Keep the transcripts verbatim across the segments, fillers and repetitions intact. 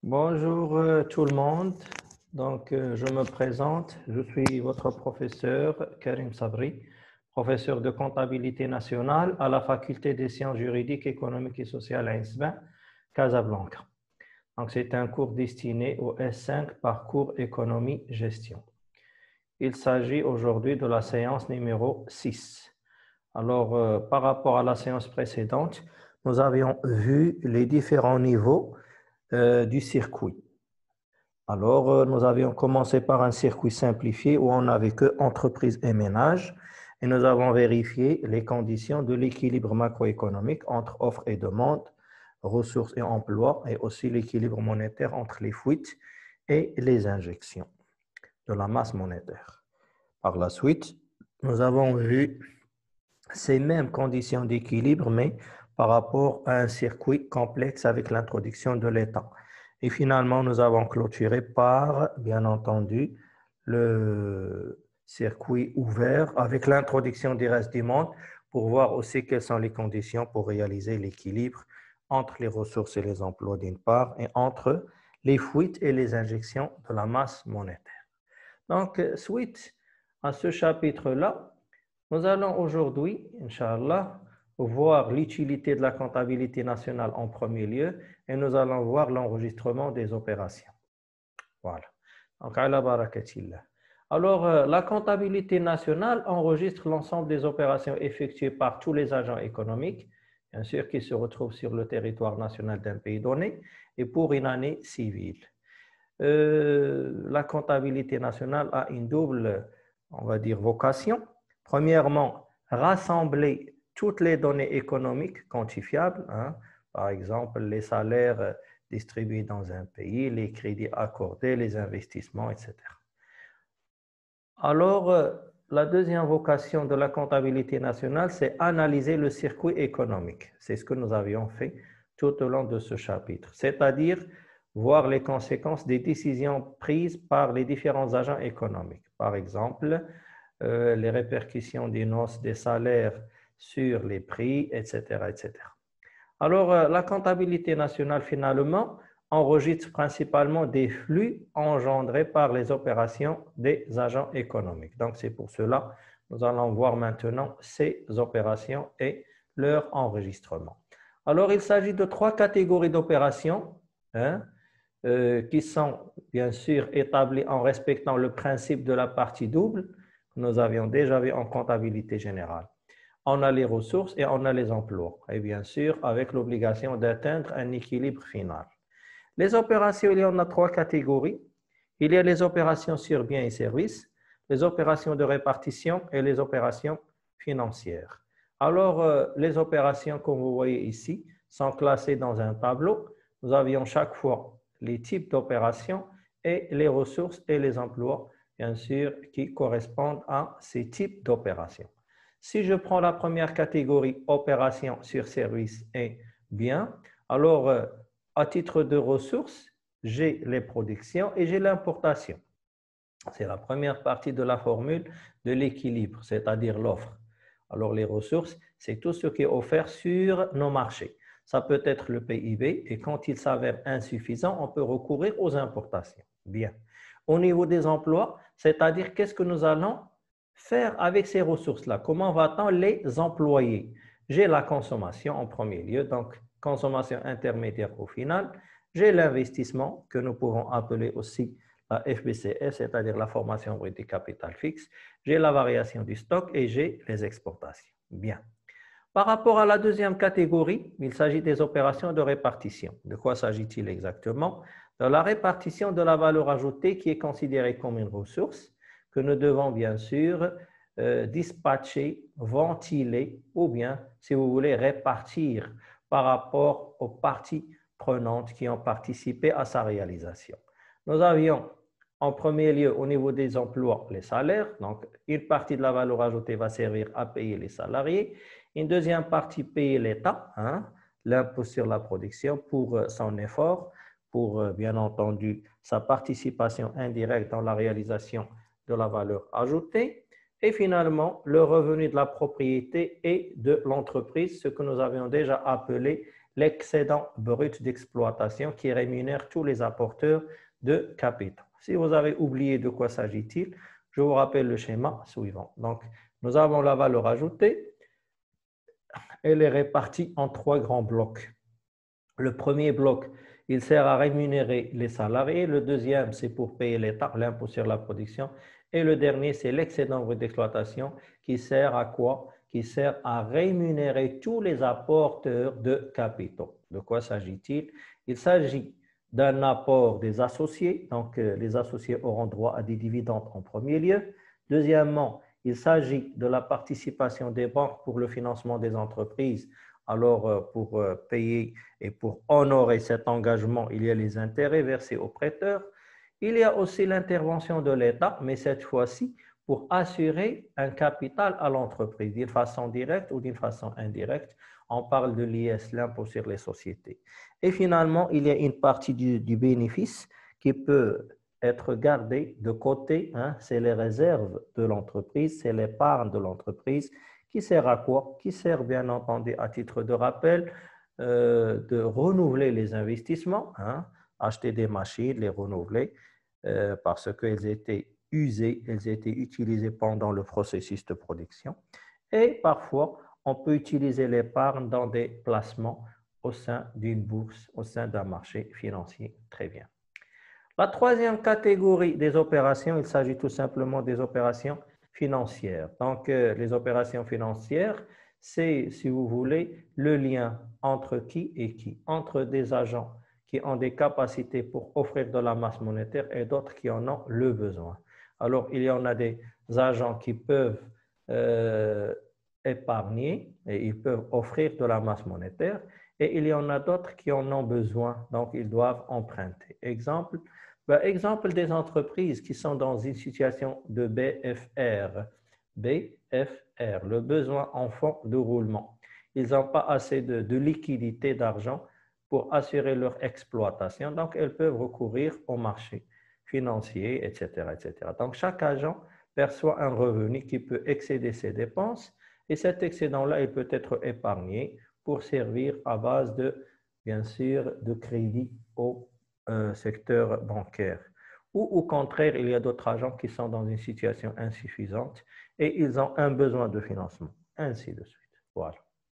Bonjour euh, tout le monde. Donc, euh, je me présente. Je suis votre professeur Karim Sabri, professeur de comptabilité nationale à la faculté des sciences juridiques, économiques et sociales à Isban, Casablanca. Donc, c'est un cours destiné au S cinq parcours économie-gestion. Il s'agit aujourd'hui de la séance numéro six. Alors, euh, par rapport à la séance précédente, nous avions vu les différents niveaux euh, du circuit. Alors, euh, nous avions commencé par un circuit simplifié où on n'avait que entreprise et ménage et nous avons vérifié les conditions de l'équilibre macroéconomique entre offre et demande, ressources et emplois et aussi l'équilibre monétaire entre les fuites et les injections de la masse monétaire. Par la suite, nous avons vu ces mêmes conditions d'équilibre mais par rapport à un circuit complexe avec l'introduction de l'État. Et finalement, nous avons clôturé par, bien entendu, le circuit ouvert avec l'introduction des restes du monde pour voir aussi quelles sont les conditions pour réaliser l'équilibre entre les ressources et les emplois d'une part et entre les fuites et les injections de la masse monétaire. Donc, suite à ce chapitre-là, nous allons aujourd'hui, Inch'Allah, voir l'utilité de la comptabilité nationale en premier lieu et nous allons voir l'enregistrement des opérations. Voilà. Donc, ala barakatillah. Alors, euh, la comptabilité nationale enregistre l'ensemble des opérations effectuées par tous les agents économiques, bien sûr, qui se retrouvent sur le territoire national d'un pays donné et pour une année civile. Euh, la comptabilité nationale a une double, on va dire, vocation. Premièrement, rassembler toutes les données économiques quantifiables, hein, par exemple les salaires distribués dans un pays, les crédits accordés, les investissements, et cetera. Alors, la deuxième vocation de la comptabilité nationale, c'est analyser le circuit économique. C'est ce que nous avions fait tout au long de ce chapitre, c'est-à-dire voir les conséquences des décisions prises par les différents agents économiques. Par exemple, euh, les répercussions des hausses des salaires sur les prix, et cetera, et cetera. Alors, euh, la comptabilité nationale, finalement, enregistre principalement des flux engendrés par les opérations des agents économiques. Donc, c'est pour cela que nous allons voir maintenant ces opérations et leur enregistrement. Alors, il s'agit de trois catégories d'opérations, hein, euh, qui sont bien sûr établies en respectant le principe de la partie double que nous avions déjà vu en comptabilité générale. On a les ressources et on a les emplois. Et bien sûr, avec l'obligation d'atteindre un équilibre final. Les opérations, il y en a trois catégories. Il y a les opérations sur biens et services, les opérations de répartition et les opérations financières. Alors, euh, les opérations, comme vous voyez ici, sont classées dans un tableau. Nous avions chaque fois les types d'opérations et les ressources et les emplois, bien sûr, qui correspondent à ces types d'opérations. Si je prends la première catégorie, opérations sur services et biens, alors, euh, à titre de ressources, j'ai les productions et j'ai l'importation. C'est la première partie de la formule de l'équilibre, c'est-à-dire l'offre. Alors, les ressources, c'est tout ce qui est offert sur nos marchés. Ça peut être le P I B et quand il s'avère insuffisant, on peut recourir aux importations. Bien. Au niveau des emplois, c'est-à-dire qu'est-ce que nous allons faire avec ces ressources-là? Comment va-t-on les employer? J'ai la consommation en premier lieu, donc consommation intermédiaire au final. J'ai l'investissement que nous pouvons appeler aussi la F B C S, c'est-à-dire la formation brute du capital fixe. J'ai la variation du stock et j'ai les exportations. Bien. Par rapport à la deuxième catégorie, il s'agit des opérations de répartition. De quoi s'agit-il exactement? De la répartition de la valeur ajoutée qui est considérée comme une ressource que nous devons bien sûr euh, dispatcher, ventiler ou bien, si vous voulez, répartir par rapport aux parties prenantes qui ont participé à sa réalisation. Nous avions en premier lieu au niveau des emplois les salaires, donc une partie de la valeur ajoutée va servir à payer les salariés, une deuxième partie payer l'État, hein, l'impôt sur la production pour son effort, pour bien entendu sa participation indirecte dans la réalisation de la valeur ajoutée, et finalement le revenu de la propriété et de l'entreprise, ce que nous avions déjà appelé l'excédent brut d'exploitation qui rémunère tous les apporteurs de capitaux. Si vous avez oublié de quoi s'agit-il, je vous rappelle le schéma suivant. Donc, nous avons la valeur ajoutée. Elle est répartie en trois grands blocs. Le premier bloc, il sert à rémunérer les salariés. Le deuxième, c'est pour payer l'État, l'impôt sur la production. Et le dernier, c'est l'excédent brut d'exploitation qui sert à quoi? Qui sert à rémunérer tous les apporteurs de capitaux. De quoi s'agit-il? Il s'agit d'un apport des associés. Donc, les associés auront droit à des dividendes en premier lieu. Deuxièmement, il s'agit de la participation des banques pour le financement des entreprises. Alors, pour payer et pour honorer cet engagement, il y a les intérêts versés aux prêteurs. Il y a aussi l'intervention de l'État, mais cette fois-ci pour assurer un capital à l'entreprise, d'une façon directe ou d'une façon indirecte. On parle de l'I S, l'impôt sur les sociétés. Et finalement, il y a une partie du, du bénéfice qui peut être gardée de côté. Hein, c'est les réserves de l'entreprise, c'est l'épargne de l'entreprise. Qui sert à quoi? Qui sert bien entendu à titre de rappel euh, de renouveler les investissements, hein, acheter des machines, les renouveler euh, parce qu'elles étaient usées, elles étaient utilisées pendant le processus de production. Et parfois, on peut utiliser l'épargne dans des placements au sein d'une bourse, au sein d'un marché financier. Très bien. La troisième catégorie des opérations, il s'agit tout simplement des opérations financières. Donc, euh, les opérations financières, c'est, si vous voulez, le lien entre qui et qui, entre des agents qui ont des capacités pour offrir de la masse monétaire et d'autres qui en ont le besoin. Alors, il y en a des agents qui peuvent euh, épargner et ils peuvent offrir de la masse monétaire et il y en a d'autres qui en ont besoin, donc ils doivent emprunter. Exemple, ben, exemple des entreprises qui sont dans une situation de B F R. B F R, le besoin en fonds de roulement. Ils n'ont pas assez de, de liquidité, d'argent pour assurer leur exploitation, donc elles peuvent recourir au marché financier, et cetera, et cetera. Donc, chaque agent perçoit un revenu qui peut excéder ses dépenses et cet excédent-là, il peut être épargné pour servir à base de, bien sûr, de crédit au euh, secteur bancaire. Ou au contraire, il y a d'autres agents qui sont dans une situation insuffisante et ils ont un besoin de financement, ainsi de suite. Voilà.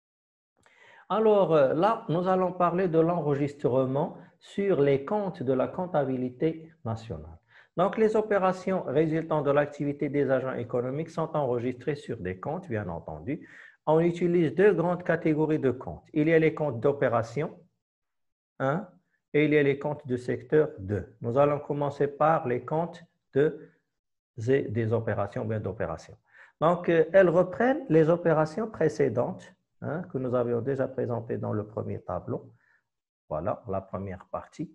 Alors là, nous allons parler de l'enregistrement sur les comptes de la comptabilité nationale. Donc, les opérations résultant de l'activité des agents économiques sont enregistrées sur des comptes, bien entendu. On utilise deux grandes catégories de comptes. Il y a les comptes d'opération, un, et il y a les comptes de secteur deux. Nous allons commencer par les comptes de, des opérations, bien d'opérations. Donc, elles reprennent les opérations précédentes hein, que nous avions déjà présentées dans le premier tableau. Voilà, la première partie.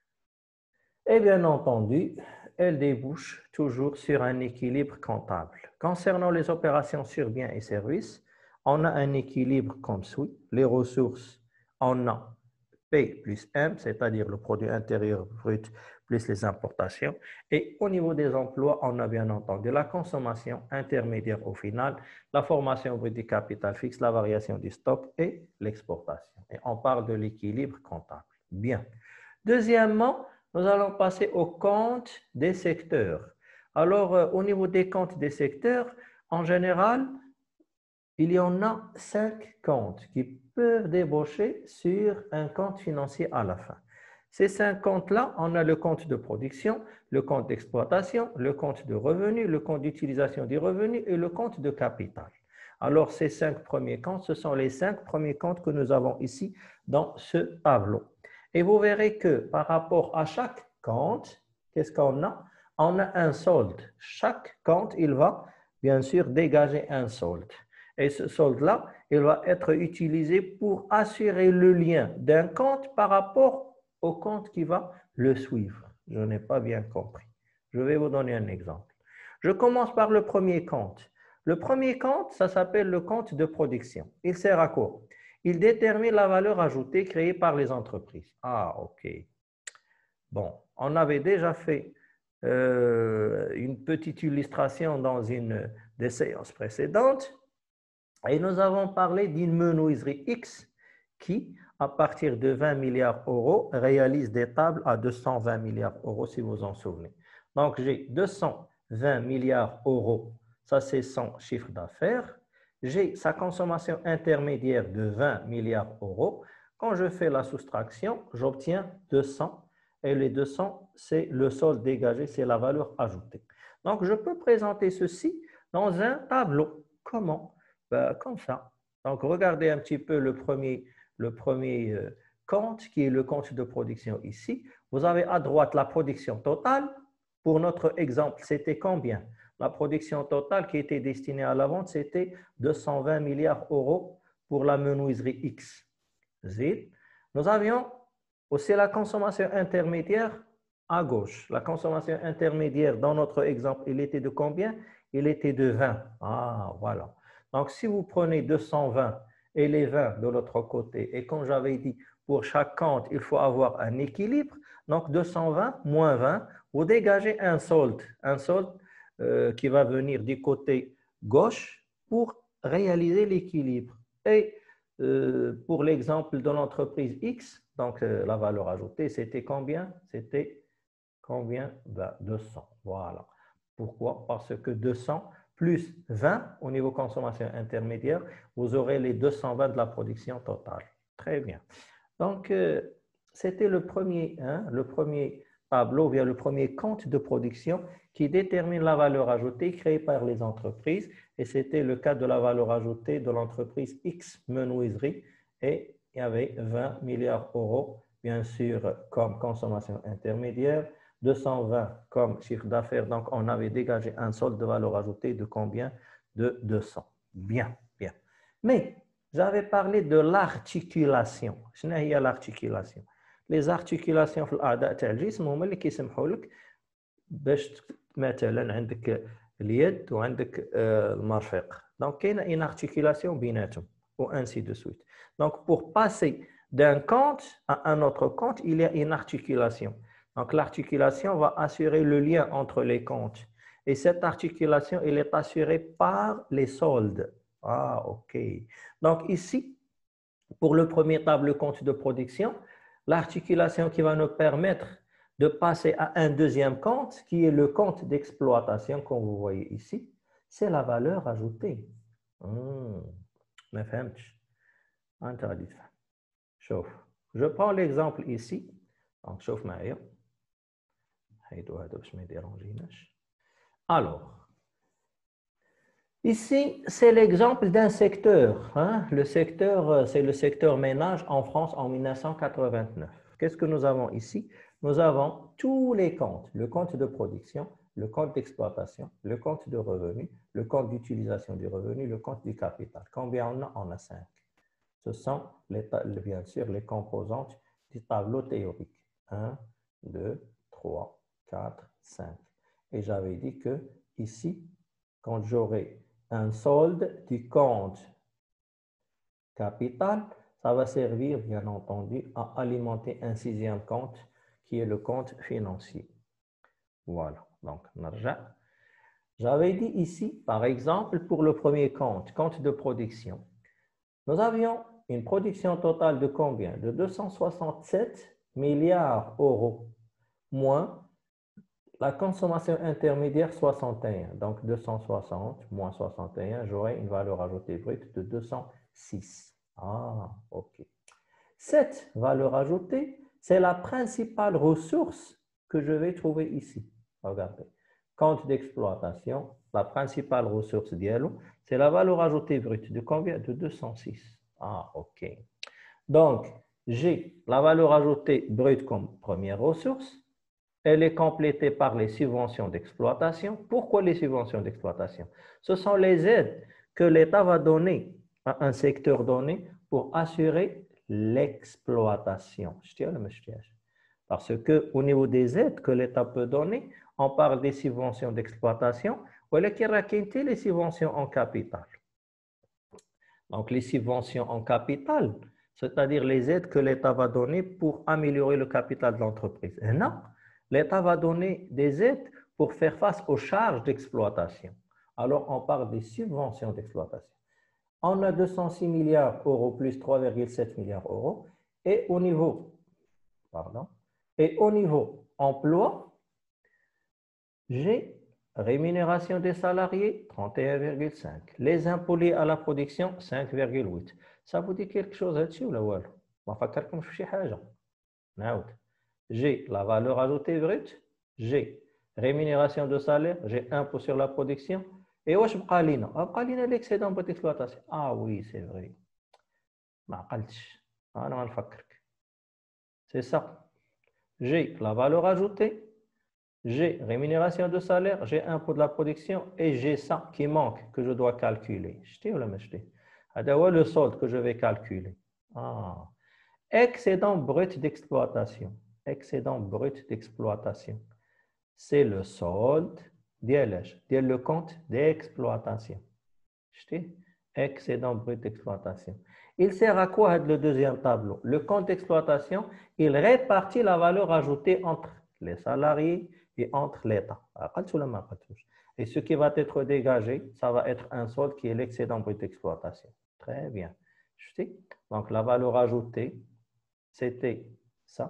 Et bien entendu, elles débouchent toujours sur un équilibre comptable. Concernant les opérations sur biens et services, on a un équilibre comme suit. Les ressources, on a P plus M, c'est-à-dire le produit intérieur brut plus les importations. Et au niveau des emplois, on a bien entendu la consommation intermédiaire au final, la formation brute du capital fixe, la variation du stock et l'exportation. Et on parle de l'équilibre comptable. Bien. Deuxièmement, nous allons passer au compte des secteurs. Alors, euh, au niveau des comptes des secteurs, en général, il y en a cinq comptes qui peuvent débaucher sur un compte financier à la fin. Ces cinq comptes-là, on a le compte de production, le compte d'exploitation, le compte de revenu, le compte d'utilisation des revenus et le compte de capital. Alors, ces cinq premiers comptes, ce sont les cinq premiers comptes que nous avons ici dans ce tableau. Et vous verrez que par rapport à chaque compte, qu'est-ce qu'on a? On a un solde. Chaque compte, il va bien sûr dégager un solde. Et ce solde-là, il va être utilisé pour assurer le lien d'un compte par rapport au compte qui va le suivre. Je n'ai pas bien compris. Je vais vous donner un exemple. Je commence par le premier compte. Le premier compte, ça s'appelle le compte de production. Il sert à quoi? Il détermine la valeur ajoutée créée par les entreprises. Ah, OK. Bon, on avait déjà fait euh, une petite illustration dans une des séances précédentes. Et nous avons parlé d'une menuiserie X qui, à partir de vingt milliards d'euros, réalise des tables à deux cent vingt milliards d'euros, si vous vous en souvenez. Donc, j'ai deux cent vingt milliards d'euros, ça c'est son chiffre d'affaires. J'ai sa consommation intermédiaire de vingt milliards d'euros. Quand je fais la soustraction, j'obtiens deux cents. Et les deux cents, c'est le solde dégagé, c'est la valeur ajoutée. Donc, je peux présenter ceci dans un tableau. Comment? Ben, comme ça. Donc, regardez un petit peu le premier, le premier euh, compte, qui est le compte de production ici. Vous avez à droite la production totale. Pour notre exemple, c'était combien? La production totale qui était destinée à la vente, c'était deux cent vingt milliards d'euros pour la menuiserie X. Z. Nous avions aussi la consommation intermédiaire à gauche. La consommation intermédiaire, dans notre exemple, il était de combien? Il était de vingt. Ah, voilà. Donc, si vous prenez deux cent vingt et les vingt de l'autre côté, et comme j'avais dit, pour chaque compte, il faut avoir un équilibre. Donc, deux cent vingt moins vingt, vous dégagez un solde. Un solde euh, qui va venir du côté gauche pour réaliser l'équilibre. Et euh, pour l'exemple de l'entreprise X, donc euh, la valeur ajoutée, c'était combien? C'était combien? Ben, deux cents. Voilà. Pourquoi? Parce que deux cents plus vingt au niveau consommation intermédiaire, vous aurez les deux cent vingt de la production totale. Très bien. Donc, euh, c'était le premier, hein, le premier tableau, ou bien le premier compte de production qui détermine la valeur ajoutée créée par les entreprises. Et c'était le cas de la valeur ajoutée de l'entreprise X Menuiserie. Et il y avait vingt milliards d'euros, bien sûr, comme consommation intermédiaire, deux cent vingt comme chiffre d'affaires. Donc, on avait dégagé un solde de valeur ajoutée de combien? De deux cents. Bien, bien. Mais j'avais parlé de l'articulation. شنو هي l'articulation? Les articulations في الأعضاء تاع الجسم هما اللي كيسمحوا لك باش مثلا عندك اليد وعندك المرفق. Donc كاينه une articulation بيناتهم ou ainsi de suite. Donc pour passer d'un compte à un autre compte, il y a une articulation. Donc l'articulation va assurer le lien entre les comptes. Et cette articulation, elle est assurée par les soldes. Ah, OK. Donc ici, pour le premier tableau compte de production, l'articulation qui va nous permettre de passer à un deuxième compte, qui est le compte d'exploitation, comme vous voyez ici, c'est la valeur ajoutée. Hmm. ما فهمتش. انت غادي تفهم. شوف. Je prends l'exemple ici. Donc شوف معايا. حيدو هذا باش ما يديرونجيناش. Alors, ici, c'est l'exemple d'un secteur. Hein? Le secteur, c'est le secteur ménage en France en mille neuf cent quatre-vingt-neuf. Qu'est-ce que nous avons ici? Nous avons tous les comptes. Le compte de production, le compte d'exploitation, le compte de revenu, le compte d'utilisation du revenu, le compte du capital. Combien on a? On a cinq. Ce sont, les, bien sûr, les composantes du tableau théorique. un, deux, trois, quatre, cinq. Et j'avais dit que ici, quand j'aurai un solde du compte capital, ça va servir, bien entendu, à alimenter un sixième compte qui est le compte financier. Voilà. Donc, j'avais dit ici, par exemple, pour le premier compte, compte de production, nous avions une production totale de combien? De deux cent soixante-sept milliards d'euros, moins la consommation intermédiaire soixante et un. Donc, deux cent soixante moins soixante et un, j'aurai une valeur ajoutée brute de deux cent six. Ah, OK. Cette valeur ajoutée, c'est la principale ressource que je vais trouver ici. Regardez. Compte d'exploitation, la principale ressource d'Yellow, c'est la valeur ajoutée brute de combien? De deux cent six. Ah, OK. Donc, j'ai la valeur ajoutée brute comme première ressource. Elle est complétée par les subventions d'exploitation. Pourquoi les subventions d'exploitation? Ce sont les aides que l'État va donner à un secteur donné pour assurer l'exploitation. Parce qu'au niveau des aides que l'État peut donner, on parle des subventions d'exploitation ou les subventions en capital. Donc, les subventions en capital, c'est-à-dire les aides que l'État va donner pour améliorer le capital de l'entreprise. Et non, l'État va donner des aides pour faire face aux charges d'exploitation. Alors, on parle des subventions d'exploitation. On a deux cent six milliards d'euros plus trois virgule sept milliards d'euros. Et au niveau, pardon, et au niveau emploi, j'ai rémunération des salariés, trente et un virgule cinq. Les impôts liés à la production, cinq virgule huit. Ça vous dit quelque chose là-dessus ou là? ما فكركمش في شي حاجة. نعاود. J'ai la valeur ajoutée brute, j'ai rémunération de salaire, j'ai impôt sur la production. Et واش بقى لينا؟ بقى لينا l'excédent brut d'exploitation. Ah oui, c'est vrai. ما عقلتش. أنا غنفكرك. C'est ça. J'ai la valeur ajoutée, j'ai rémunération de salaire, j'ai impôt de la production et j'ai ça qui manque que je dois calculer. شتي ولا ما شتي؟ هذا هو le solde que je vais calculer. Ah. Excédent brut d'exploitation. Excédent brut d'exploitation. C'est le solde ديال le compte d'exploitation. Excédent brut d'exploitation. Il sert à quoi le deuxième tableau? Le compte d'exploitation, il répartit la valeur ajoutée entre les salariés et entre l'État. Et ce qui va être dégagé, ça va être un solde qui est l'excédent brut d'exploitation. Très bien. Donc la valeur ajoutée, c'était ça.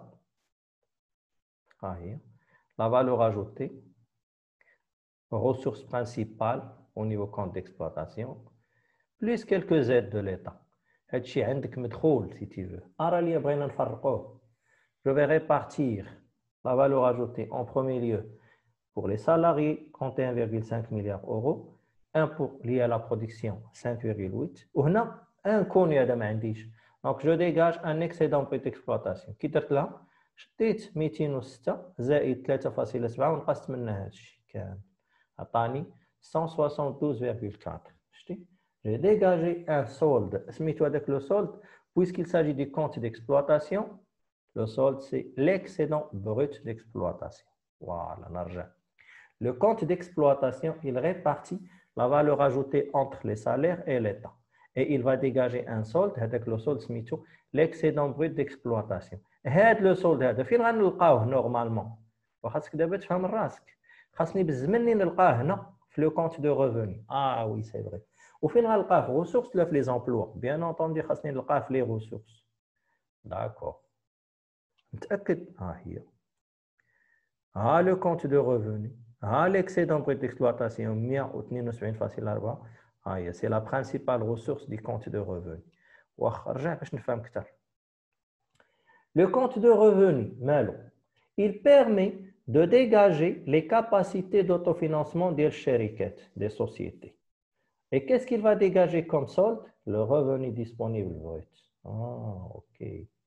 La valeur ajoutée, ressources principales au niveau compte d'exploitation, plus quelques aides de l'État. هادشي عندك مدخول si tu veux. أرى لي بغينا نفرقوه. Je vais répartir la valeur ajoutée en premier lieu pour les salariés, trente et un virgule cinq milliards d'euros, impôt lié à la production, cinq virgule huit, وهنا inconnu هذا ما عنديش. Donc je dégage un excédent brut d'exploitation. كي درت لها شديت مئتين وستة زائد ثلاثة فاصلة سبعة ونقصت منها هادشي كامل. عطاني cent soixante-douze virgule quatre. شتي؟ J'ai dégagé un solde. Le solde, puisqu'il s'agit du compte d'exploitation, le solde, c'est l'excédent brut d'exploitation. Voilà, l'argent. Le compte d'exploitation, il répartit la valeur ajoutée entre les salaires et l'État. Et il va dégager un solde, avec le solde, l'excédent brut d'exploitation. Et le solde, فين غنلقاوه normalement? وخاصك دابا تفهم راسك. خاصني بالزمن نلقاه هنا في le compte de revenu. Ah oui, c'est vrai. وفين غنلقاه في ressources ولا في les emplois? Bien entendu, خاصني نلقاه في les ressources. D'accord. متأكد؟ ها هي. ها le compte de revenu. ها l'excédent brut d'exploitation مئة واثنين وسبعين فاصلة أربعة. ها هي. C'est la principale ressource du compte de revenu. واخا رجع باش نفهم أكثر. Le compte de revenu, مالو. Il permet de dégager les capacités d'autofinancement des chériquettes, des sociétés. Et qu'est-ce qu'il va dégager comme solde? Le revenu disponible brut. Ah, ok.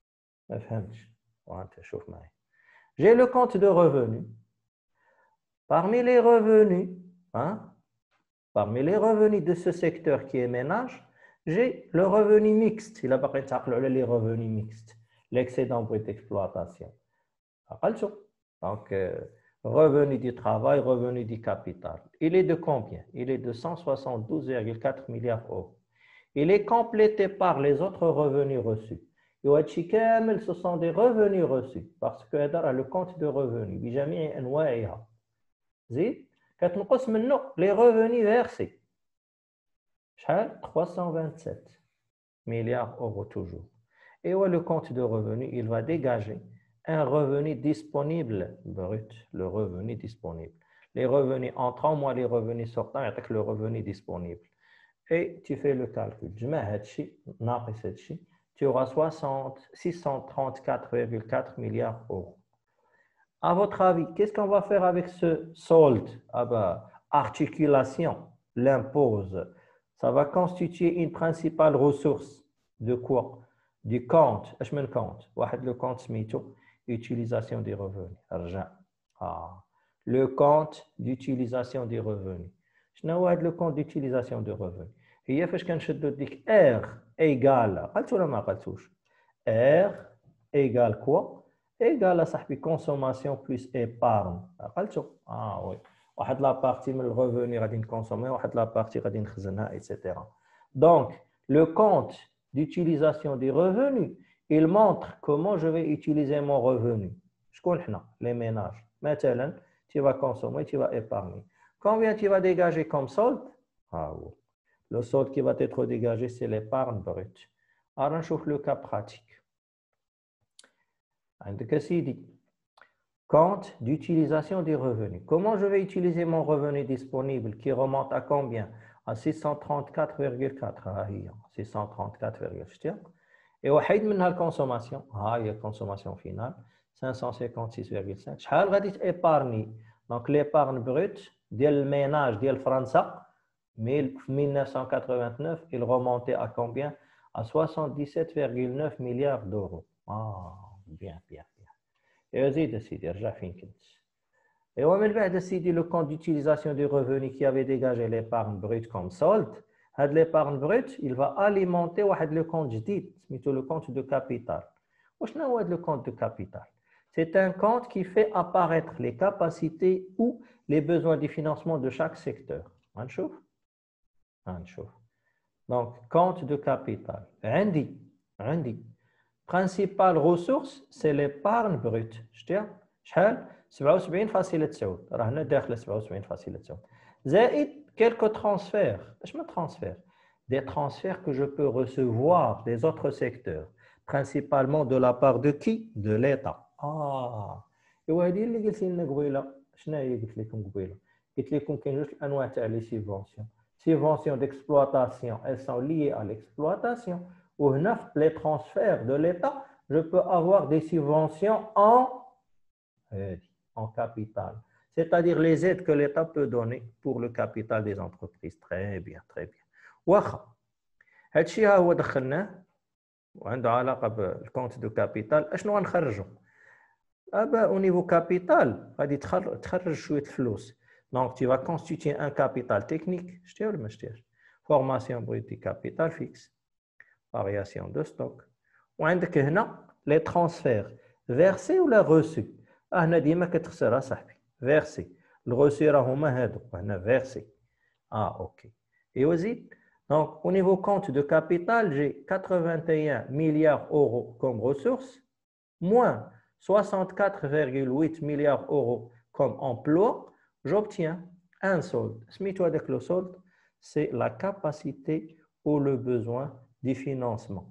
J'ai le compte de revenus. Parmi les revenus, hein, parmi les revenus de ce secteur qui est ménage, j'ai le revenu mixte. Il a pas les revenus mixtes. L'excédent brut d'exploitation. Donc, euh, revenu du travail, revenu du capital. Il est de combien? Il est de cent soixante-douze virgule quatre milliards d'euros. Il est complété par les autres revenus reçus. Ce sont des revenus reçus parce que le compte de revenus, les revenus versés. trois cent vingt-sept milliards d'euros toujours. Et le compte de revenus, il va dégager un revenu disponible brut, le revenu disponible. Les revenus entrants moins les revenus sortants, avec le revenu disponible. Et tu fais le calcul. Je mets tu auras six cent trente-quatre virgule quatre milliards d'euros. À votre avis, qu'est-ce qu'on va faire avec ce solde? Ah ben, articulation l'impose. Ça va constituer une principale ressource de quoi? Du compte. Je me compte. Le compte smito. Utilisation des revenus. Ah. Le compte d'utilisation des revenus. Je n'ai le compte d'utilisation des revenus. Il y a fait que R égale. R égale quoi? Égale à sa consommation plus épargne. Ah oui. La partie de revenu va consommer, la partie va et cetera. Donc, le compte d'utilisation des revenus, il montre comment je vais utiliser mon revenu. Je connais les ménages. Maintenant, tu vas consommer, tu vas épargner. Combien tu vas dégager comme solde? Ah, oui. Le solde qui va être dégagé, c'est l'épargne brute. Alors, on chauffe le cas pratique. عندك سيدي compte d'utilisation des revenus. Comment je vais utiliser mon revenu disponible qui remonte à combien? À six cent trente-quatre virgule quatre. six cent trente-quatre virgule quatre. Et وحيد منها الكونسوماسيون. ها هي الكونسوماسيون فينال cinq cent cinquante-six virgule cinq. شحال غادي تيبارني؟ دونك ليبارن بروت ديال الميناج ديال فرنسا mille neuf cent quatre-vingt-neuf, il remontait à combien? À soixante-dix-sept virgule neuf milliards d'euros. Ah, bien, bien, bien. Et vas-y, Sidi, رجع فين كنت. Et ومن بعد Sidi, le compte d'utilisation du revenu qui avait dégagé l'épargne brute comme solde, هاد l'épargne brute, il va alimenter واحد le compte جديد, سميتو le compte de capital. وشنو هو هاد le compte de capital? C'est un compte qui fait apparaître les capacités ou les besoins de financement de chaque secteur. غنشوف غنشوف. Donc, compte de capital. عندي عندي principale ressource, c'est l'épargne brute. شتي شحال؟ سبعة وسبعين فاصلة تسعة. راه هنا داخله سبعة وسبعين فاصلة تسعة. زائد quelques transferts. اش من transferts? Des transferts que je peux recevoir des autres secteurs, principalement de la part de qui? De l'État. اه ايوا هذه اللي قلت لنا قبيله. شنو هي قلت لكم قبيله؟ قلت لكم كاين جوج الانواع تاع لي سيفونسيون. Subventions d'exploitation, elles sont liées à l'exploitation. Ou les transferts de l'État, je peux avoir des subventions en, en capital. C'est-à-dire les aides que l'État peut donner pour le capital des entreprises. Très bien, très bien. واخا هادشي ها هو دخلناه وعنده علاقه بالكونت دو كابيتال. اشنو غنخرجوا؟ ابا au niveau capital غادي تخرج شويه الفلوس. Donc, tu vas constituer un capital technique. Formation brute du capital fixe. Variation de stock. وعندك هنا les transferts versés ou la reçus. هنا ديما كتخسر صاحبي. Versé. الغوسي راه هما هادو. هنا versé. Ah, ok. Et aussi, donc au niveau compte de capital, j'ai quatre-vingt-un milliards d'euros comme ressources, moins soixante-quatre virgule huit milliards d'euros comme emploi. J'obtiens un solde. Le solde, c'est la capacité ou le besoin du financement.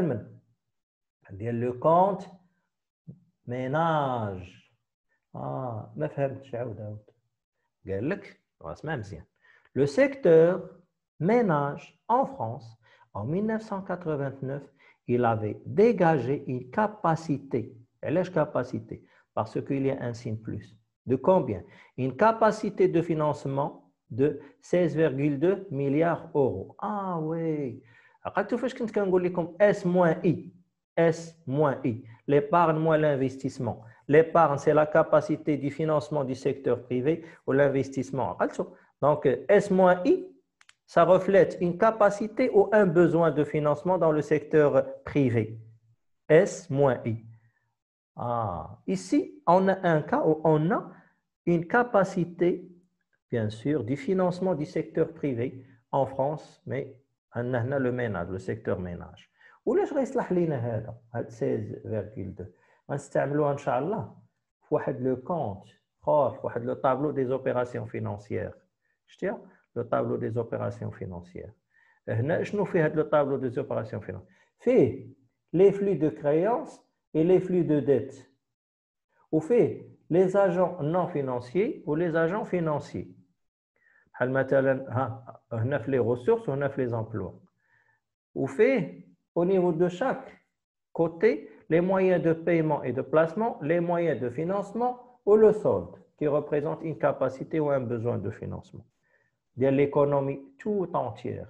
Le compte ménage. Ah, ما فهمتش عاود عاود. قال لك اسمع مزيان. Le secteur ménage en France en mille neuf cent quatre-vingt-neuf, il avait dégagé une capacité. Elle est capacité parce qu'il y a un signe plus. De combien? Une capacité de financement de seize virgule deux milliards d'euros. Ah oui. عقلتوا فاش كنت كنقول لكم S moins I. S moins I. L'épargne moins l'investissement. L'épargne, c'est la capacité du financement du secteur privé ou l'investissement. Donc, S moins I, ça reflète une capacité ou un besoin de financement dans le secteur privé. S moins I. Ah, ici, on a un cas où on a une capacité, bien sûr, du financement du secteur privé en France, mais on a le ménage, le secteur ménage. Où est-ce que je vais seize virgule deux. غنستعملوها ان شاء الله في واحد لو كونت اخر في واحد لو طابلو دي زوبيراسيون فينانسيير. شتيها لو طابلو دي زوبيراسيون فينانسيير. هنا شنو فيه هاد لو طابلو دي زوبيراسيون فينانسيير؟ فيه لي فلو دو كريونس et les flux de dette. Ou fait les agents non financiers ou les agents financiers. بحال مثلا ها هنا في les ressources وهنا في les emplois. Ou fait au niveau de chaque côté les moyens de paiement et de placement, les moyens de financement ou le solde qui représente une capacité ou un besoin de financement. De l'économie tout entière.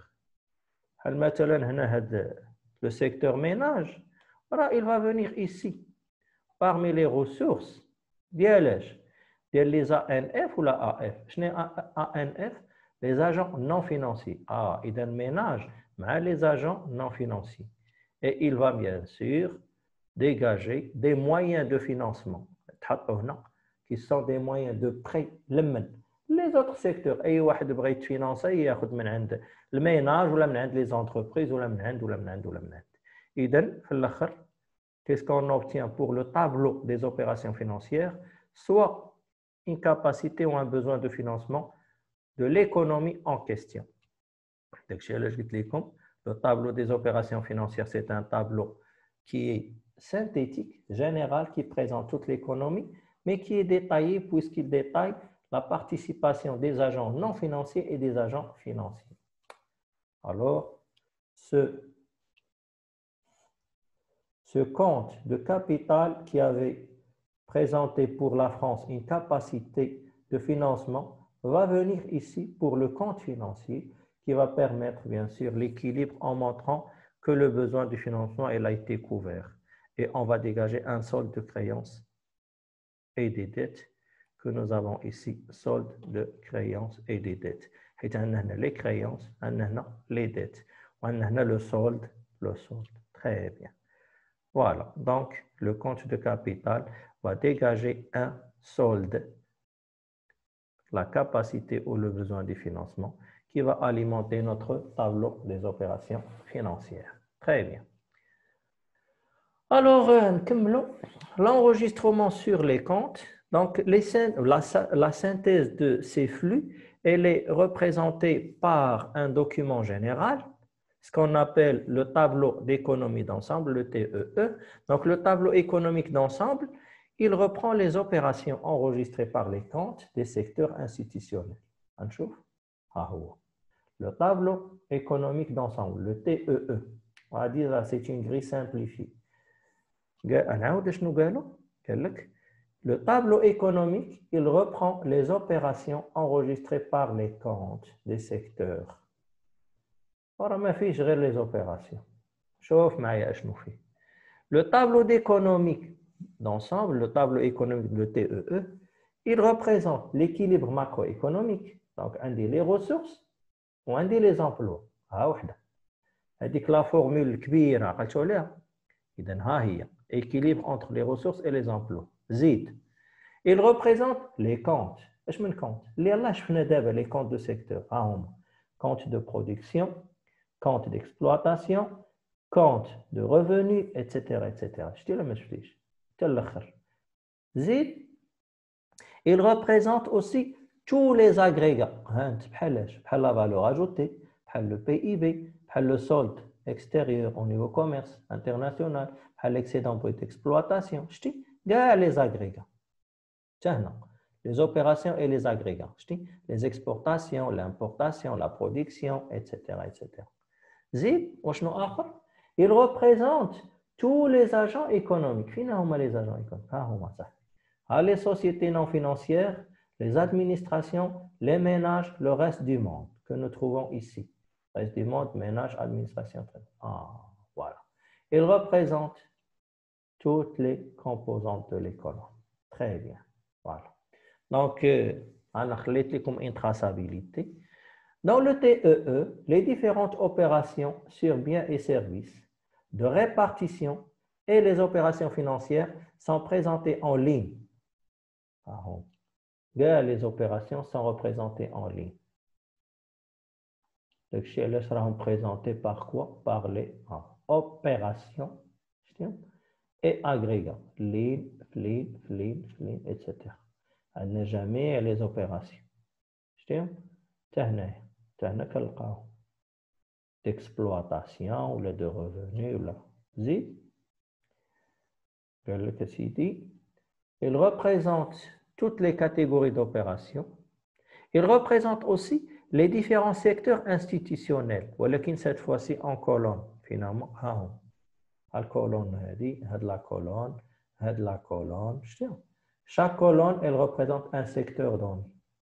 Le secteur ménage, il va venir ici. Parmi les ressources, les A N F ou la A F. Je n'ai A N F, les agents non financiers. Ah, il y a un ménage, mais les agents non financiers. Et il va bien sûr dégager des moyens de financement qui sont des moyens de prêt. Les autres secteurs, أي واحد بغى يتفينانسي ياخذ من عند الميناج ولا من عند les entreprises ولا من عند ولا من عند ولا من عند. إذا في الآخر qu'est-ce qu'on obtient pour le tableau des opérations financières? Soit une capacité ou un besoin de financement de l'économie en question. Donc, le tableau des opérations financières, c'est un tableau qui est synthétique, général, qui présente toute l'économie, mais qui est détaillé puisqu'il détaille la participation des agents non financiers et des agents financiers. Alors, ce, ce compte de capital qui avait présenté pour la France une capacité de financement va venir ici pour le compte financier qui va permettre bien sûr l'équilibre en montrant que le besoin de financement elle a été couvert. Et on va dégager un solde de créances et des dettes que nous avons ici, solde de créances et des dettes. Et on a les créances, on a les dettes, on a le solde, le solde. Très bien. Voilà, donc le compte de capital va dégager un solde, la capacité ou le besoin de financement qui va alimenter notre tableau des opérations financières. Très bien. Alors, l'enregistrement sur les comptes, donc les, la, la synthèse de ces flux, elle est représentée par un document général, ce qu'on appelle le tableau d'économie d'ensemble, le T E E. Donc, le tableau économique d'ensemble, il reprend les opérations enregistrées par les comptes des secteurs institutionnels. Le tableau économique d'ensemble, le T E E, on va dire c'est une grille simplifiée. Le tableau économique, il reprend les opérations enregistrées par les comptes des secteurs. Alors, ma fiche غير les opérations. شوف معايا اشنو فيه. Le tableau d'économique d'ensemble, le tableau économique de T E E, il représente l'équilibre macroéconomique. Donc, on dit les ressources ou on dit les emplois. ها وحده. هذيك la formule كبيرة عقلتوا عليها. إذا ها هي. Équilibre entre les ressources et les emplois. زيد. Il représente les comptes. اش من compte؟ اللي يلاه شفنا دابا les comptes de secteur. ها هما. Compte de production, compte d'exploitation, compte de revenus, et cetera, et cetera. Je te le mets. Zid, il représente aussi tous les agrégats. La valeur ajoutée, le P I B, le solde extérieur au niveau commerce international, l'excédent brut d'exploitation. Je te les agrégats. Les opérations et les agrégats. Les exportations, l'importation, la production, et cetera, et cetera. Zid, il représente tous les agents économiques. Finalement, les agents économiques. Les sociétés non financières, les administrations, les ménages, le reste du monde que nous trouvons ici. Le reste du monde, ménage, administration. Ah, voilà. Il représente toutes les composantes de l'économie. Très bien. Voilà. Donc, on a une traçabilité. Dans le T E E, les différentes opérations sur biens et services de répartition et les opérations financières sont présentées en ligne. Les opérations sont représentées en ligne. Les chiffres seront présentés par quoi? Par les opérations et agrégats. Ligne, ligne, ligne, ligne, et cetera. Elle n'est jamais les opérations. D'exploitation ou de revenus. Il représente toutes les catégories d'opérations. Il représente aussi les différents secteurs institutionnels. Cette fois-ci en colonne, finalement. La colonne, la colonne, la colonne. Chaque colonne, elle représente un secteur donné.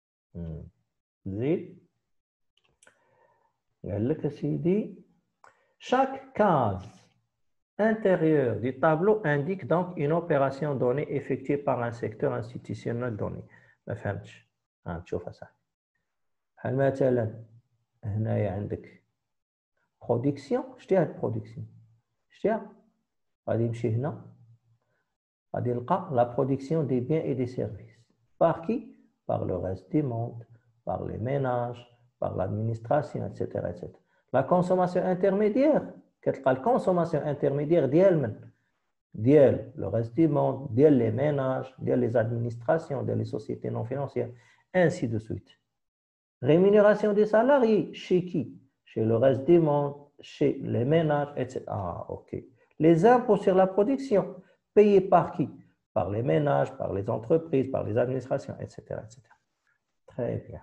Chaque case intérieure du tableau indique donc une opération donnée effectuée par un secteur institutionnel donné. ما فهمتش. ها تشوفها صح. بحال مثلا هنايا عندك برودكسيون، شتي هاد برودكسيون؟ شتيها؟ غادي نمشي هنا غادي نلقى لا برودكسيون دي بيان اي دي سيرفيس. Par qui? Par le reste du monde, par les ménages, par l'administration, et cetera, et cetera. La consommation intermédiaire, كتلقى الكونسوماسيون انترميديير ديال من؟ ديال le reste du monde, ديال les ménages, ديال les administrations, ديال les sociétés non financières, ainsi de suite. Rémunération des salariés, chez qui? Chez le reste du monde, chez les ménages, et cetera. Ah, ok. Les impôts sur la production, payés par qui? Par les ménages, par les entreprises, par les administrations, et cetera et cetera. Très bien.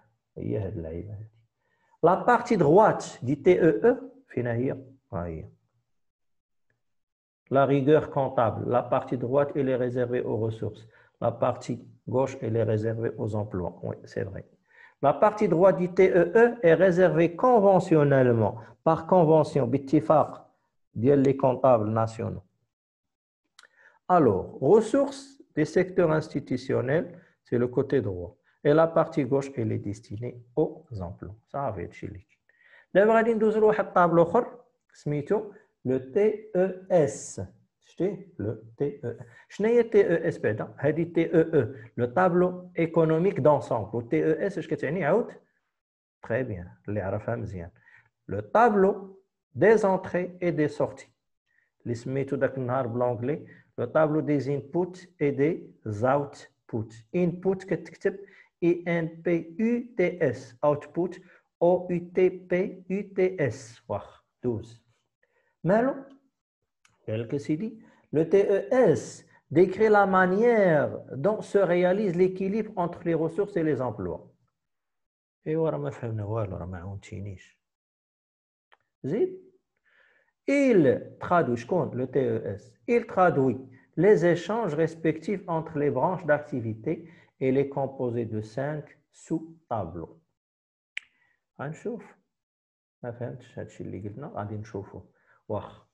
La partie droite du T E E, la rigueur comptable, la partie droite, elle est réservée aux ressources. La partie gauche, elle est réservée aux emplois. Oui, c'est vrai. La partie droite du T E E est réservée conventionnellement, par convention, bittifaq, les comptables nationaux. Alors, ressources des secteurs institutionnels, c'est le côté droit. Et la partie gauche, elle est destinée aux emplois. Ça va être chez les. D'abord, on va voir un tableau le T E S. Le T E S. شنو هي T E S بعدا؟ هذه T E E, le tableau économique d'ensemble. Le T E S اش كتعني عاود؟ Très bien, اللي عرفها مزيان. Le tableau des entrées et des sorties. اللي سميتو داك النهار بالانجلي le tableau des inputs et des outputs. Input كتكتب I N P U T S, output O U T P U T S. واخ douze. مالو؟ tel que c'est dit, le T E S décrit la manière dont se réalise l'équilibre entre les ressources et les emplois. Et voilà, ma femme, voilà, ma hontinich. Zid. Il traduit, je compte, le T E S, il traduit les échanges respectifs entre les branches d'activité et les composés de cinq sous-tableaux. غنشوف ما فهمتش هادشي اللي قلنا غادي نشوفو واخ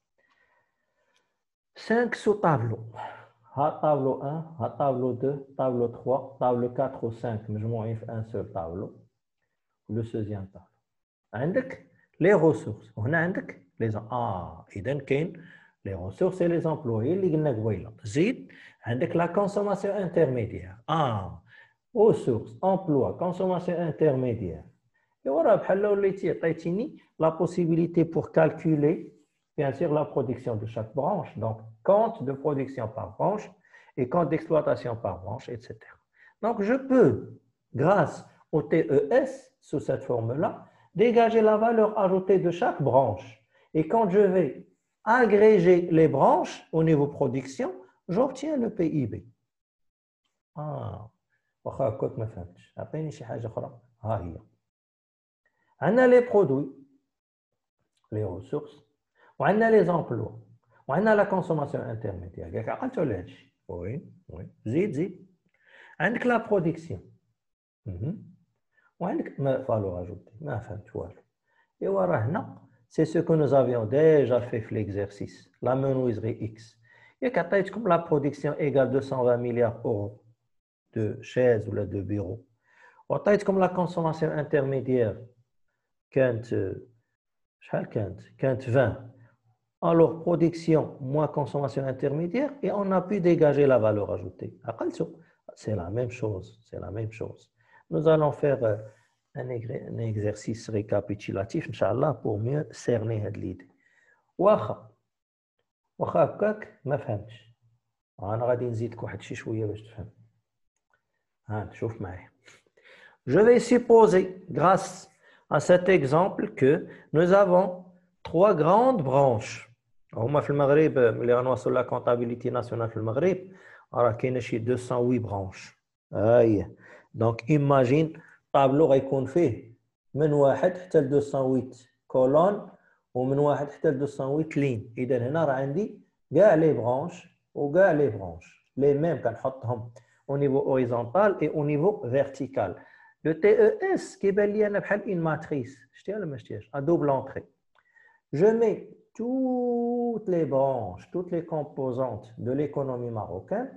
cinq sous-tableaux. Tableau un, tableau deux, tableau trois, tableau quatre ou cinq, mais je m'en ai un seul tableau. Le seizième tableau. عندك les ressources. On a عندك les ah, إذن كاين les ressources et les employés اللي قلنا قبيله. زيد عندك la consommation intermédiaire. Ah, ressources, emploi, consommation intermédiaire. Et voilà, بحال وليتي عطيتيني la possibilité pour calculer bien sûr la production de chaque branche, donc compte de production par branche et compte d'exploitation par branche, et cetera. Donc je peux, grâce au T E S, sous cette forme-là, dégager la valeur ajoutée de chaque branche. Et quand je vais agréger les branches au niveau production, j'obtiens le P I B. Ah, واخا كنت ما فهمتش، عطيني شي حاجة أخرى. ها هي. عندنا les produits, les ressources. On a les emplois, on a la consommation intermédiaire. Oui, oui. Zid, zid. On a la production. On a fallu rajouter. Et voilà, c'est ce que nous avions déjà fait l'exercice. La menuiserie X. Et comme la production égale deux cent vingt milliards d'euros de chaises ou de bureaux. Comme la consommation intermédiaire, quand vingt. Alors, production moins consommation intermédiaire et on a pu dégager la valeur ajoutée. C'est la même chose, c'est la même chose. Nous allons faire un exercice récapitulatif, Inch'Allah, pour mieux cerner cette idée. واخا واخا هكاك ما فهمتش. أنا غادي نزيدك واحد شي شوية باش تفهم. ها شوف معايا. Je vais supposer, grâce à cet exemple, que nous avons trois grandes branches. هما في المغرب اللي غنوصلوا لا comptabilité nationale في المغرب راه كاينه شي deux cent huit branches. هاهي دونك imagine طابلو غيكون فيه من واحد حتى ل deux cent huit كولون ومن واحد حتى ل deux cent huit لين. اذا هنا راه عندي كاع لي برانش وكاع لي برانش لي ميم كنحطهم au niveau horizontal et au niveau vertical. Le T E S كيبان لي انا بحال une matrice. شتيها ولا ما شتيهاش؟ à double entrée. Je mets toutes les branches, toutes les composantes de l'économie marocaine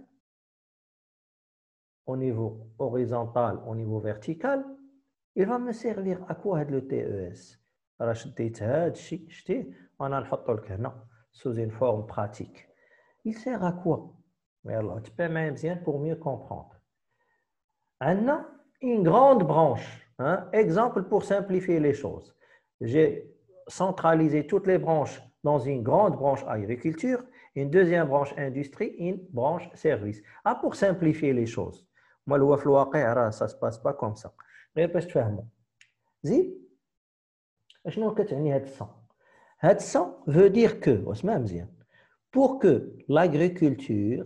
au niveau horizontal, au niveau vertical. Il va me servir à quoi le T E S? راه شديت هذا الشيء شتيه وانا نحطو لك هنا sous une forme pratique. Il sert à quoi? يلا تبع معايا مزيان pour mieux comprendre. عندنا une grande branche, hein? Exemple pour simplifier les choses. J'ai centraliser toutes les branches dans une grande branche agriculture, une deuxième branche industrie, une branche service. Ah, pour simplifier les choses. Moi, le waf الواقع ça se passe pas comme ça. غير باش تفهموا. زيد شنو كتعني هاد الصا؟ هاد الصا veut dire que واسمع مزيان. pour que l'agriculture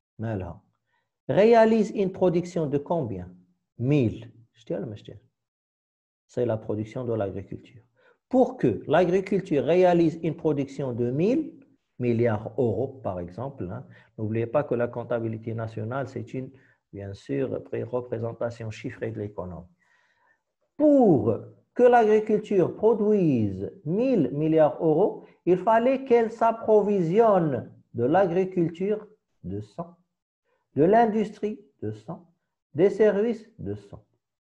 réalise une production de combien? mille. C'est la production de l'agriculture. Pour que l'agriculture réalise une production de mille milliards d'euros, par exemple, hein, n'oubliez pas que la comptabilité nationale, c'est une, bien sûr, représentation chiffrée de l'économie. Pour que l'agriculture produise mille milliards d'euros, il fallait qu'elle s'approvisionne de l'agriculture de cent, de l'industrie de cent, des services de cent.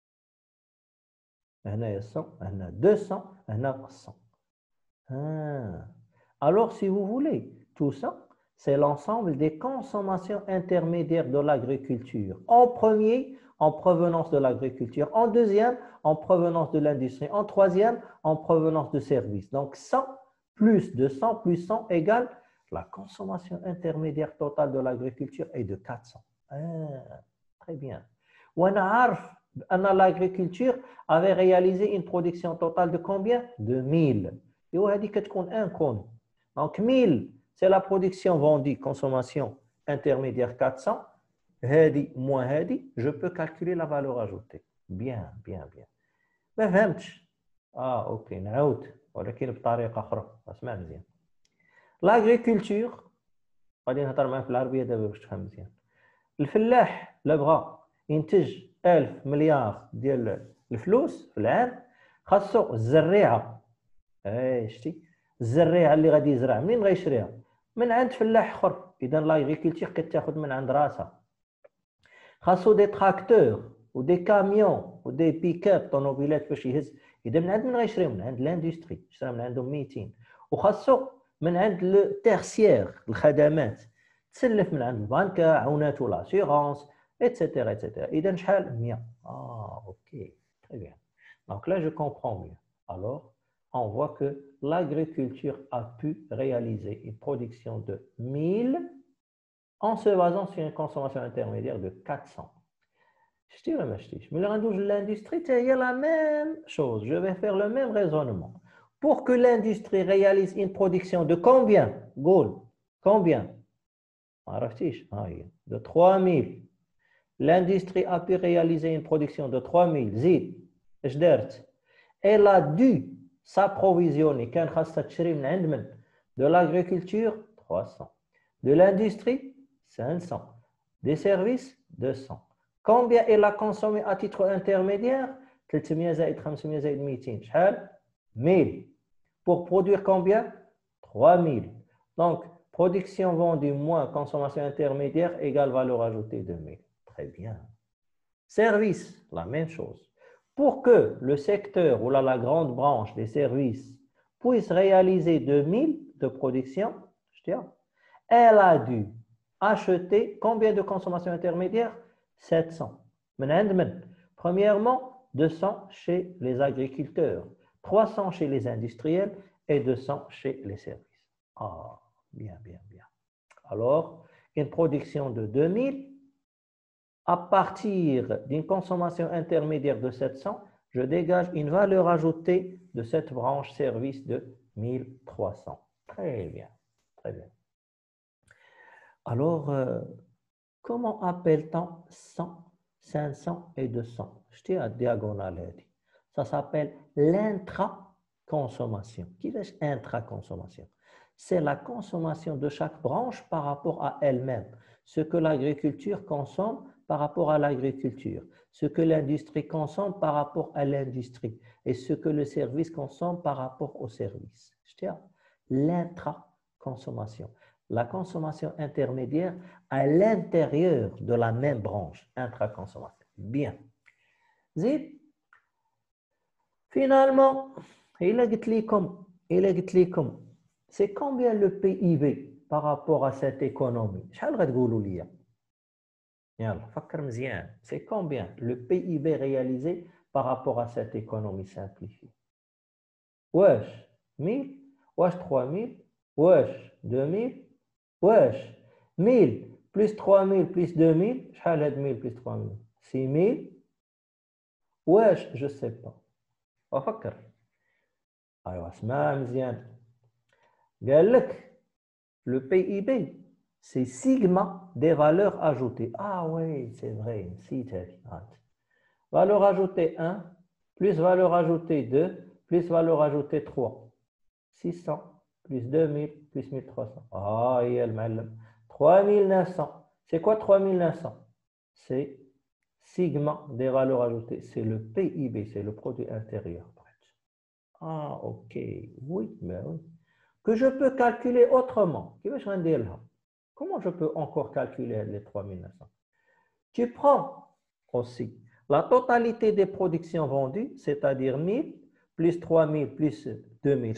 On a cent, on a deux cents, on a cent. Ah. Alors, si vous voulez, tout ça, c'est l'ensemble des consommations intermédiaires de l'agriculture. En premier, en provenance de l'agriculture. En deuxième, en provenance de l'industrie. En troisième, en provenance de services. Donc, cent plus deux cents plus cent égale la consommation intermédiaire totale de l'agriculture est de quatre cents. Ah, très bien. L'agriculture avait réalisé une production totale de combien? De mille. Et on a dit que tu un compte. Donc, mille, c'est la production vendue, consommation intermédiaire quatre cents. Hadi moins hadi, je peux calculer la valeur ajoutée. Bien, bien, bien. ما فهمتش. Ah, ok, نعود. ولكن بطريقة أخرى. اسمع مزيان. L'agriculture, غادي نهضر معاك بالعربية دابا باش تفهم مزيان. الفلاح لا بغى ينتج ألف مليار ديال الفلوس في العام، خاصو الزريعة. اي شتي الزريعة اللي غادي يزرع منين غيشريها؟ من عند فلاح اخر. اذا لاغريكولتور كتاخذ من عند راسها. خاصو دي تراكتور ودي كاميون ودي بيكاب طوموبيلات باش يهز. اذا من عند من غيشريهم؟ من عند لاندستري. شرا من عندهم ميتين. وخاصو من عند لو تيرسيير الخدمات، تسلف من عند البنكه، عونات ولا اسيغونس ايتترا ايتترا. اذا شحال؟ مية. اه اوكي très bien. Donc là je comprends mieux. Alors on voit que l'agriculture a pu réaliser une production de mille en se basant sur une consommation intermédiaire de quatre cents. Je dis, mais l'industrie, c'est la même chose. Je vais faire le même raisonnement. Pour que l'industrie réalise une production de combien? Goal. Combien? De trois mille. L'industrie a pu réaliser une production de trois mille. Zid. Elle a dû s'approvisionner de l'agriculture trois cents, de l'industrie cinq cents, des services deux cents. Combien elle a consommé à titre intermédiaire? mille. Pour produire combien? trois mille. Donc, production vendue moins consommation intermédiaire égale valeur ajoutée de mille. Très bien. Service, la même chose. Pour que le secteur ou la, la grande branche des services puisse réaliser deux mille de production, je tiens, elle a dû acheter combien de consommation intermédiaire? sept cents. Premièrement, deux cents chez les agriculteurs, trois cents chez les industriels et deux cents chez les services. Ah, bien, bien, bien. Alors, une production de deux mille, à partir d'une consommation intermédiaire de sept cents, je dégage une valeur ajoutée de cette branche service de mille trois cents. Très bien, très bien. Alors, euh, comment appelle-t-on cent, cinq cents et deux cents? Je dis à diagonale. Ça s'appelle l'intra-consommation. Qui est intra-consommation? C'est la consommation de chaque branche par rapport à elle-même. Ce que l'agriculture consomme par rapport à l'agriculture, ce que l'industrie consomme par rapport à l'industrie et ce que le service consomme par rapport au service. Je dis l'intra-consommation. La consommation intermédiaire à l'intérieur de la même branche, intra-consommation. Bien. Zid. Finalement, il a dit comme, il a dit comme, c'est combien le P I B par rapport à cette économie? C'est combien le P I B réalisé par rapport à cette économie simplifiée? Wesh, mille, wesh trois mille, wesh deux mille, wesh mille plus trois mille plus deux mille, شحال هاد mille plus trois mille? six mille. wesh, je sais pas. أفكر. أيوا اسمع مزيان. قال لك le P I B, c'est sigma des valeurs ajoutées. Ah oui, c'est vrai. Valeur ajoutée un, plus valeur ajoutée deux, plus valeur ajoutée trois. six cents, plus deux mille, plus mille trois cents. Ah, il y a le mal. trois mille neuf cents. C'est quoi trois mille neuf cents? C'est sigma des valeurs ajoutées. C'est le P I B, c'est le produit intérieur brut. Ah, ok. Oui, mais oui. Que je peux calculer autrement. Comment je peux encore calculer les trois mille neuf cents? Tu prends aussi la totalité des productions vendues, c'est-à-dire mille, plus trois mille, plus deux mille,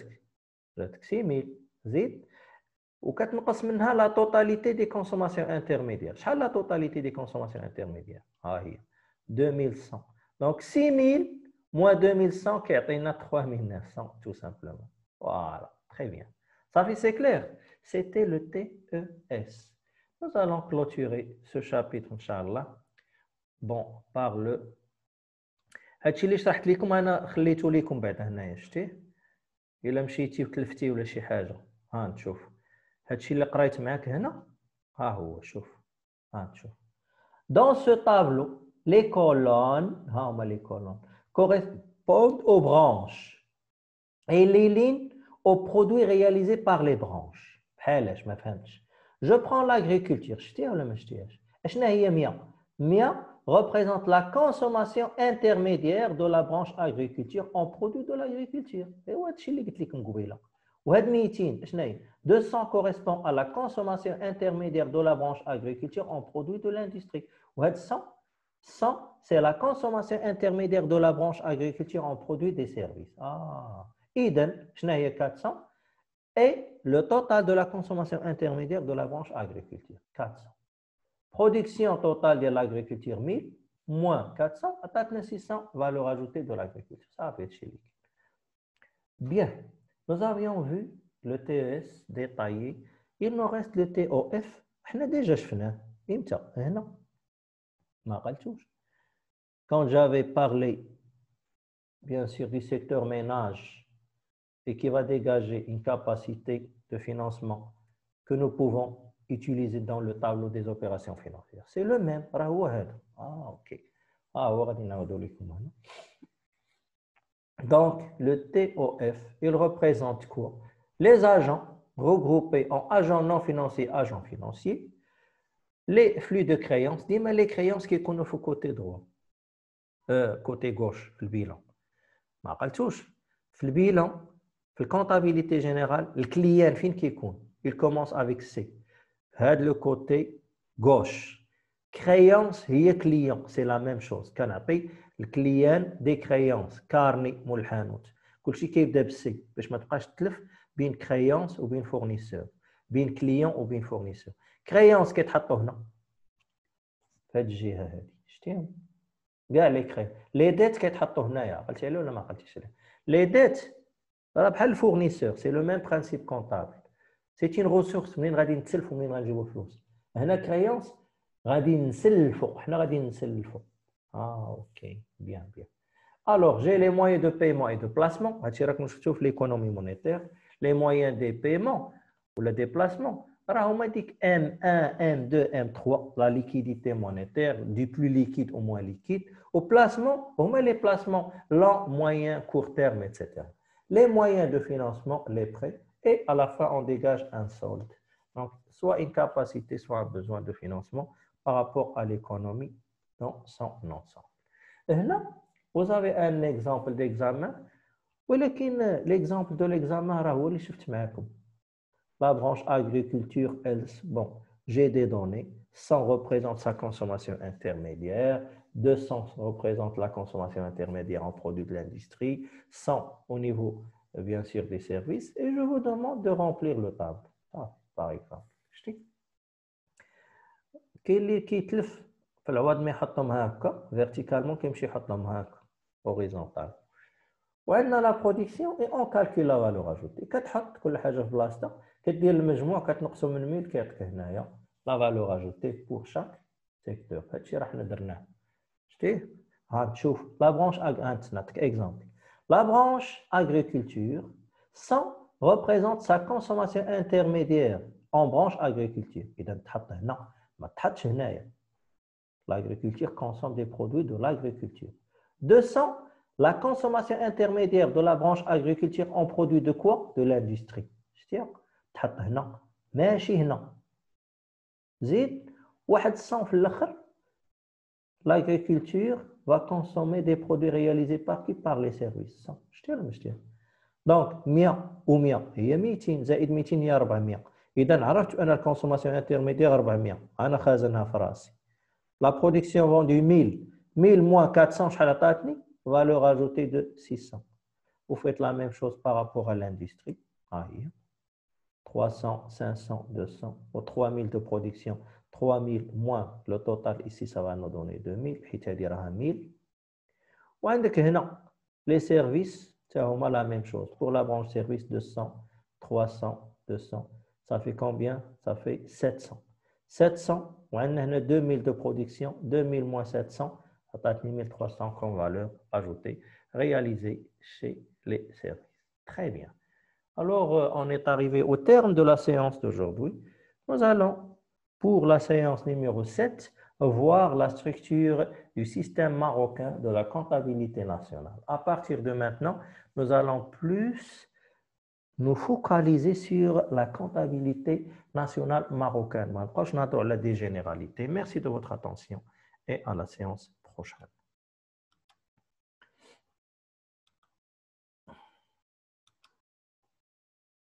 six mille, zid, ou la totalité des consommations intermédiaires. Quelle est la totalité des consommations intermédiaires? Ah, deux mille cent. Donc, six mille moins deux mille cent, qui est trois mille neuf cents, tout simplement. Voilà, très bien. Ça fait, c'est clair. C'était le T E S. Nous allons clôturer ce chapitre, Inch'Allah. Bon, par le. هادشي اللي شرحت لكم انا خليته لكم بعد هنايا شتي الا مشيتي وتلفتي ولا شي حاجه ها نشوف هادشي اللي قريت معاك هنا ها هو شوف ها تشوف dans ce tableau les colonnes ها هما les colonnes correspondent aux branches et les lignes aux produits réalisés par les branches بحالاش ما فهمتش je prends l'agriculture شتيها ولا ما شتيهاش اشنا هي مية مية représente la consommation intermédiaire de la branche agriculture en produits de l'agriculture. Et c'est ce que je vous ai dit. Et deux cents correspond à la consommation intermédiaire de la branche agriculture en produits de l'industrie. Et cent, cent c'est la consommation intermédiaire de la branche agriculture en produits des services. Ah, idem, quatre cents et le total de la consommation intermédiaire de la branche agriculture, quatre cents. Production totale de l'agriculture mille, moins quatre cents, à six cents, valeur ajoutée de l'agriculture. Ça fait chez lui. Bien, nous avions vu le T E S détaillé. Il nous reste le T O F. On a déjà fait. Quand j'avais parlé, bien sûr, du secteur ménage et qui va dégager une capacité de financement que nous pouvons utilisé dans le tableau des opérations financières. C'est le même. Ah, ok. Ah, donc, le T O F, il représente quoi? Les agents regroupés en agents non financiers, agents financiers, les flux de créances, dis-moi les créances qui sont au côté droit, euh, côté gauche, le bilan. Ma قلتوش le bilan, la comptabilité générale, le client fin qui il commence avec C. Le côté gauche. Créance, il client, c'est la même chose. Quand on paye le client des créances, carnet, moulhanout. Tout ce qui est d'abcès, parce que je ne peux pas bien créance ou bien fournisseur, bien client ou bien fournisseur. Créance, qu'est-ce que tu as? Faites j'ai les dettes, qu'est-ce que tu as? Les dettes, le fournisseur, c'est le même principe comptable. C'est une ressource منين غادي نتسلفوا منين غنجيبوا فلوس هنا كريونس غادي نسلفوا حنا غادي نسلفوا اه اوكي بيان بيان alors j'ai les moyens de paiement et de placement هادشي راكم شفتوه في l'économie monétaire les moyens de paiement ou le déplacement راه هما ديك M un M deux M trois la liquidité monétaire du plus liquide au moins liquide au placement هما les placements long moyen court terme et cetera les moyens de financement les prêts et à la fin, on dégage un solde. Donc, soit une capacité, soit un besoin de financement par rapport à l'économie dans son ensemble. Et là, vous avez un exemple d'examen. L'exemple de l'examen, la branche agriculture, elle, bon, j'ai des données. cent représente sa consommation intermédiaire, deux cents représente la consommation intermédiaire en produits de l'industrie, cent au niveau bien sûr des services, et je vous demande de remplir le tableau. Ah, par exemple. Qui qui تلف في العوض ما يحطهم هكا verticalement كيمشي يحطهم هكا horizontal. وعندنا la production et on calcule la valeur ajoutée. كتحط كل حاجه في بلاصتها كدير المجموع كتنقصوا من مية كيعطيك هنايا la valeur ajoutée pour chaque secteur. هادشي راه حنا درناه. شتي ها تشوف la branche نعطيك exemple. La branche agriculture, cent représente sa consommation intermédiaire en branche agriculture. L'agriculture consomme des produits de l'agriculture. deux cents, la consommation intermédiaire de la branche agriculture en produits de quoi? De l'industrie. L'agriculture va consommer des produits réalisés par qui? Par les services. Donc, مية و100 هي ميتين زائد ميتين هي أربعمية. إذا عرفت أن الكونسوماسيون انترميديير أربعمية. أنا خازنها في راسي. La production vendue mille. mille moins quatre cents شحال عطاتني؟ Valeur ajoutée de six cents. Vous faites la même chose par rapport à l'industrie. Ah, trois cents, cinq cents, deux cents. Pour trois mille de production. trois mille moins le total ici, ça va nous donner deux mille. C'est-à-dire mille. وعندك هنا les services. C'est vraiment la même chose. Pour la branche service, deux cents, trois cents, deux cents. Ça fait combien? Ça fait sept cents. sept cents, on a deux mille de production. deux mille moins sept cents, ça fait mille trois cents comme valeur ajoutée, réalisée chez les services. Très bien. Alors, on est arrivé au terme de la séance d'aujourd'hui. Nous allons, pour la séance numéro sept, voir la structure du système marocain de la comptabilité nationale. À partir de maintenant, nous allons plus nous focaliser sur la comptabilité nationale marocaine. Maintenant, je n'attends la des généralités. Merci de votre attention et à la séance prochaine.